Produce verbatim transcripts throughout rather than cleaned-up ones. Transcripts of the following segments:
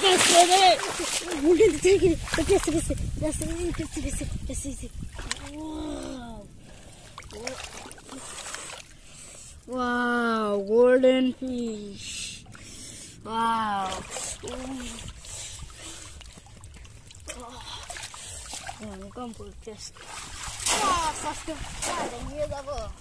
Golden take it. Yes, yes, yes, yes, yes, yes. Wow. Wow, golden fish. Wow. Oh, come for this. Ah, faster. Ah, then here's our.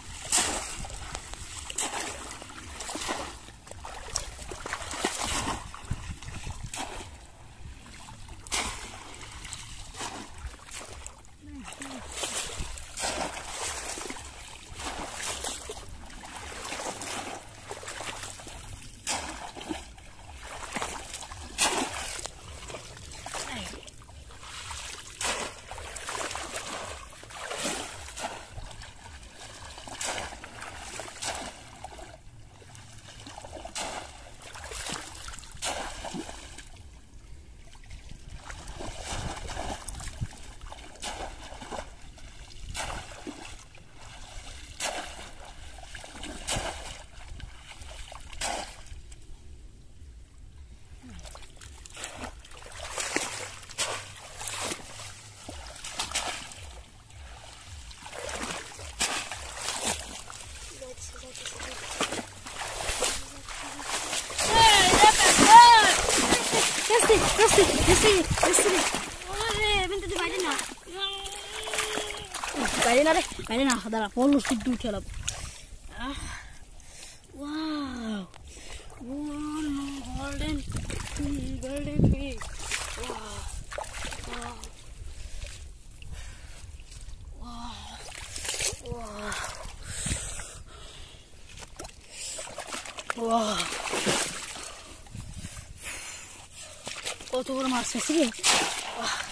Let's see, let's see, let's see. Oh, bentar di bayar na. Bayar na re, bayar na. Ada polo fish do chala. Wow, wow, golden, golden fish. Wow, wow, wow, wow, wow. কত বড় মাছ আছে কি?